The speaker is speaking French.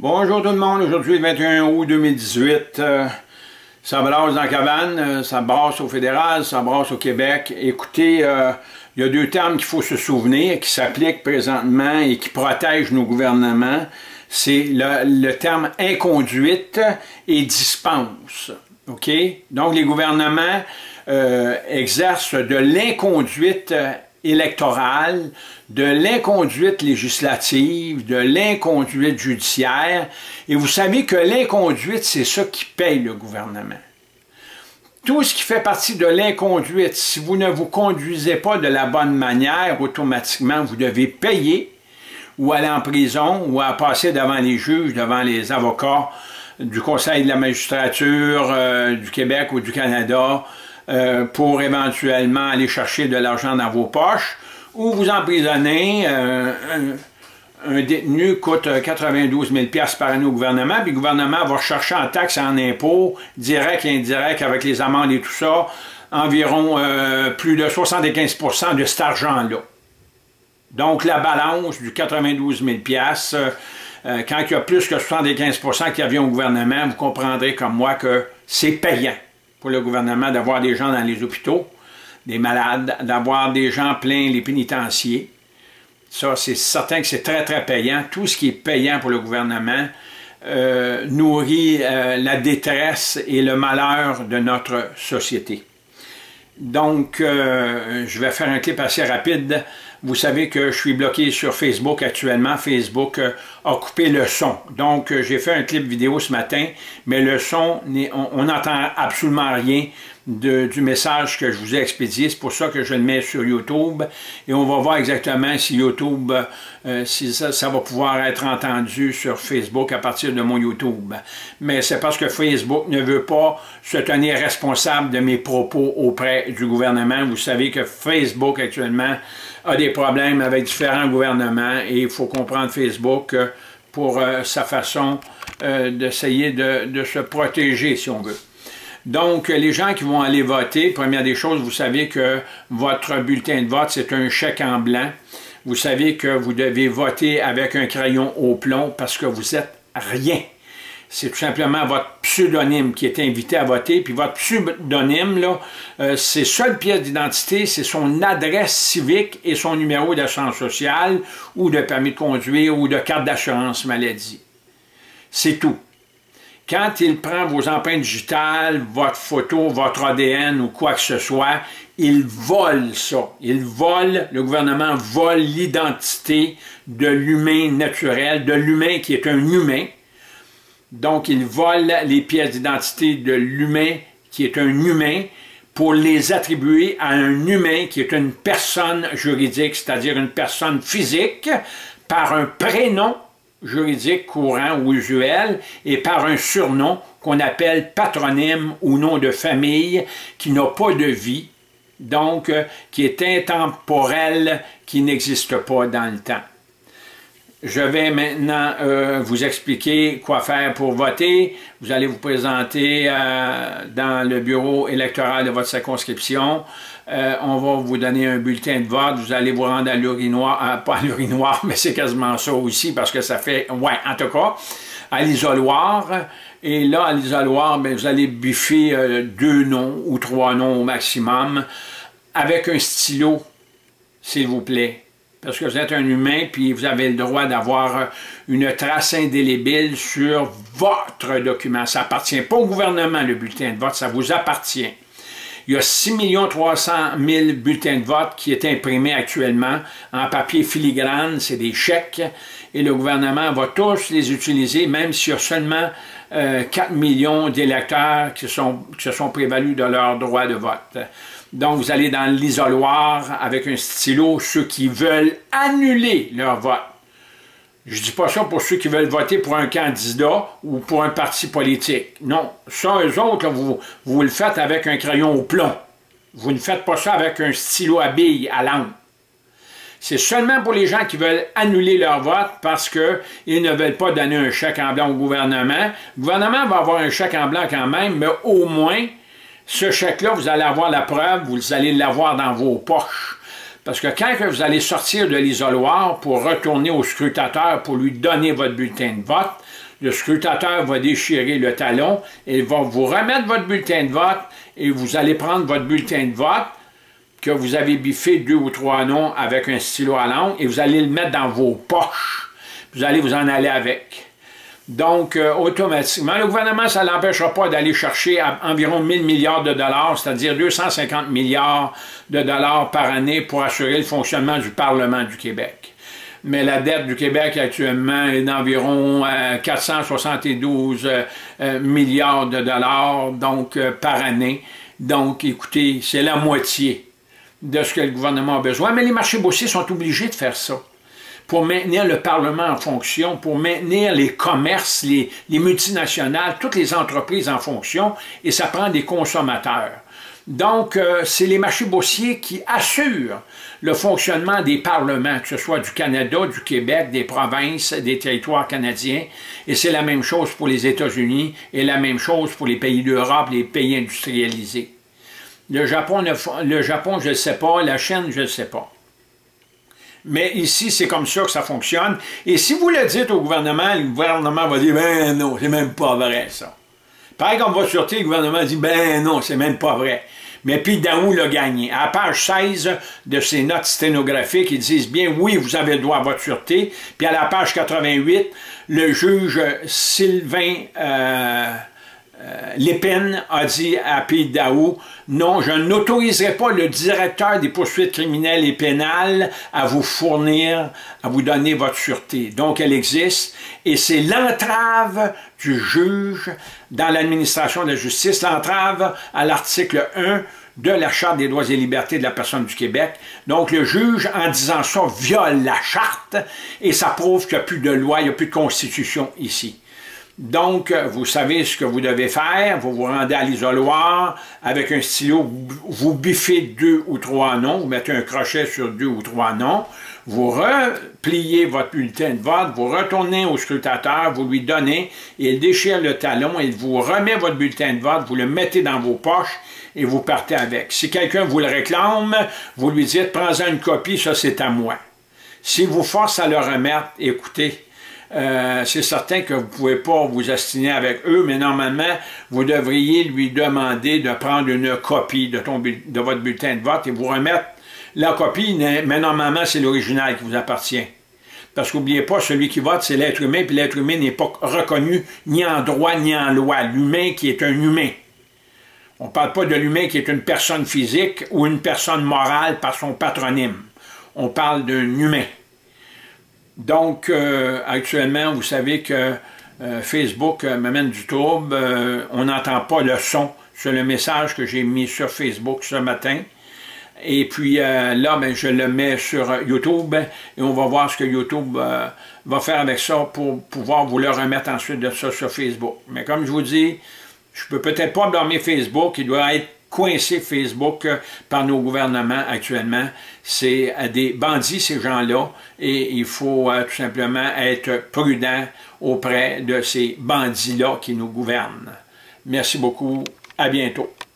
Bonjour tout le monde, aujourd'hui le 21 août 2018, ça brasse dans la cabane, ça brasse au fédéral, ça brasse au Québec. Écoutez, il y a deux termes qu'il faut se souvenir, qui s'appliquent présentement et qui protègent nos gouvernements. C'est le terme inconduite et dispense. OK? Donc les gouvernements exercent de l'inconduite électorale, de l'inconduite législative, de l'inconduite judiciaire. Et vous savez que l'inconduite, c'est ça qui paye le gouvernement. Tout ce qui fait partie de l'inconduite, si vous ne vous conduisez pas de la bonne manière, automatiquement, vous devez payer ou aller en prison ou à passer devant les juges, devant les avocats du Conseil de la magistrature du Québec ou du Canada, pour éventuellement aller chercher de l'argent dans vos poches, ou vous emprisonnez. Un détenu coûte 92 000 $ par année au gouvernement, puis le gouvernement va chercher en taxes et en impôts, direct et indirect, avec les amendes et tout ça, environ plus de 75 % de cet argent-là. Donc la balance du 92 000 $, quand il y a plus que 75 % qui revient au gouvernement, vous comprendrez comme moi que c'est payant pour le gouvernement d'avoir des gens dans les hôpitaux, des malades, d'avoir des gens pleins les pénitenciers. Ça, c'est certain que c'est très, très payant. Tout ce qui est payant pour le gouvernement nourrit la détresse et le malheur de notre société. Donc, je vais faire un clip assez rapide. Vous savez que je suis bloqué sur Facebook actuellement. Facebook a coupé le son. Donc, j'ai fait un clip vidéo ce matin, mais le son, on n'entend absolument rien du message que je vous ai expédié. C'est pour ça que je le mets sur YouTube. Et on va voir exactement si YouTube, si ça va pouvoir être entendu sur Facebook à partir de mon YouTube. Mais c'est parce que Facebook ne veut pas se tenir responsable de mes propos auprès du gouvernement. Vous savez que Facebook actuellement a des problèmes avec différents gouvernements et il faut comprendre Facebook pour sa façon d'essayer de se protéger, si on veut. Donc, les gens qui vont aller voter, première des choses, vous savez que votre bulletin de vote, c'est un chèque en blanc. Vous savez que vous devez voter avec un crayon au plomb parce que vous êtes rien. C'est tout simplement votre pseudonyme qui est invité à voter. Puis votre pseudonyme, là, c'est seule pièce d'identité, c'est son adresse civique et son numéro d'assurance sociale ou de permis de conduire ou de carte d'assurance maladie. C'est tout. Quand il prend vos empreintes digitales, votre photo, votre ADN ou quoi que ce soit, il vole ça. Il vole, le gouvernement vole l'identité de l'humain naturel, de l'humain qui est un humain. Donc, il vole les pièces d'identité de l'humain qui est un humain pour les attribuer à un humain qui est une personne juridique, c'est-à-dire une personne physique, par un prénom juridique courant ou usuel et par un surnom qu'on appelle patronyme ou nom de famille qui n'a pas de vie, donc qui est intemporel, qui n'existe pas dans le temps. Je vais maintenant vous expliquer quoi faire pour voter. Vous allez vous présenter dans le bureau électoral de votre circonscription. On va vous donner un bulletin de vote. Vous allez vous rendre à l'urinoir, pas à l'urinoir, mais c'est quasiment ça aussi parce que ça fait, ouais, en tout cas, à l'isoloir. Et là, à l'isoloir, vous allez biffer 2 noms ou 3 noms au maximum avec un stylo, s'il vous plaît. Parce que vous êtes un humain, puis vous avez le droit d'avoir une trace indélébile sur votre document. Ça n'appartient pas au gouvernement, le bulletin de vote, ça vous appartient. Il y a 6 300 000 bulletins de vote qui est imprimé actuellement en papier filigrane, c'est des chèques, et le gouvernement va tous les utiliser, même s'il y a seulement 4 millions d'électeurs qui se sont prévalus de leur droit de vote. Donc, vous allez dans l'isoloir avec un stylo, ceux qui veulent annuler leur vote. Je ne dis pas ça pour ceux qui veulent voter pour un candidat ou pour un parti politique. Non, ça, eux autres, là, vous le faites avec un crayon au plomb. Vous ne faites pas ça avec un stylo à billes, à l'encre. C'est seulement pour les gens qui veulent annuler leur vote parce qu'ils ne veulent pas donner un chèque en blanc au gouvernement. Le gouvernement va avoir un chèque en blanc quand même, mais au moins, ce chèque-là, vous allez avoir la preuve, vous allez l'avoir dans vos poches. Parce que quand vous allez sortir de l'isoloir pour retourner au scrutateur pour lui donner votre bulletin de vote, Le scrutateur va déchirer le talon et il va vous remettre votre bulletin de vote et vous allez prendre votre bulletin de vote que vous avez biffé 2 ou 3 noms avec un stylo à l'encre et vous allez le mettre dans vos poches. Vous allez vous en aller avec. Donc, automatiquement, le gouvernement, ça ne l'empêchera pas d'aller chercher environ 1000 milliards de dollars, c'est-à-dire 250 milliards de dollars par année pour assurer le fonctionnement du Parlement du Québec. Mais la dette du Québec actuellement est d'environ 472 milliards de dollars donc, par année. Donc, écoutez, c'est la moitié de ce que le gouvernement a besoin. Mais les marchés boursiers sont obligés de faire ça pour maintenir le Parlement en fonction, pour maintenir les commerces, les multinationales, toutes les entreprises en fonction, et ça prend des consommateurs. Donc, c'est les marchés boursiers qui assurent le fonctionnement des parlements, que ce soit du Canada, du Québec, des provinces, des territoires canadiens, et c'est la même chose pour les États-Unis, et la même chose pour les pays d'Europe, les pays industrialisés. Le Japon, je ne sais pas, la Chine, je ne sais pas. Mais ici, c'est comme ça que ça fonctionne. Et si vous le dites au gouvernement, le gouvernement va dire « Ben non, c'est même pas vrai, ça. » Pareil comme va sûreté, le gouvernement dit « Ben non, c'est même pas vrai. » Mais puis Daou l'a gagné. À la page 16 de ses notes sténographiques, ils disent bien « Oui, vous avez le droit à votre sûreté. » Puis à la page 88, le juge Sylvain Lépine a dit à P. Daou « Non, je n'autoriserai pas le directeur des poursuites criminelles et pénales à vous fournir, à vous donner votre sûreté. » Donc, elle existe et c'est l'entrave du juge dans l'administration de la justice, l'entrave à l'article 1 de la Charte des droits et libertés de la personne du Québec. Donc, le juge, en disant ça, viole la Charte et ça prouve qu'il n'y a plus de loi, il n'y a plus de constitution ici. Donc, vous savez ce que vous devez faire, vous vous rendez à l'isoloir, avec un stylo, vous biffez 2 ou 3 noms, vous mettez un crochet sur 2 ou 3 noms, vous repliez votre bulletin de vote, vous retournez au scrutateur, vous lui donnez, il déchire le talon, il vous remet votre bulletin de vote, vous le mettez dans vos poches et vous partez avec. Si quelqu'un vous le réclame, vous lui dites « Prends-en une copie, ça c'est à moi ». S'il vous force à le remettre, écoutez, c'est certain que vous ne pouvez pas vous astiner avec eux, mais normalement, vous devriez lui demander de prendre une copie de votre bulletin de vote et vous remettre la copie, mais normalement, c'est l'original qui vous appartient. Parce qu'oubliez pas, celui qui vote, c'est l'être humain, puis l'être humain n'est pas reconnu ni en droit ni en loi. L'humain qui est un humain. On ne parle pas de l'humain qui est une personne physique ou une personne morale par son patronyme. On parle d'un humain. Donc, actuellement, vous savez que Facebook m'amène du trouble. On n'entend pas le son sur le message que j'ai mis sur Facebook ce matin. Et puis là, ben, je le mets sur YouTube et on va voir ce que YouTube va faire avec ça pour pouvoir vous le remettre ensuite de ça sur Facebook. Mais comme je vous dis, je peux peut-être pas blâmer Facebook, il doit être coincé Facebook par nos gouvernements actuellement. C'est des bandits, ces gens-là, et il faut tout simplement être prudent auprès de ces bandits-là qui nous gouvernent. Merci beaucoup, à bientôt.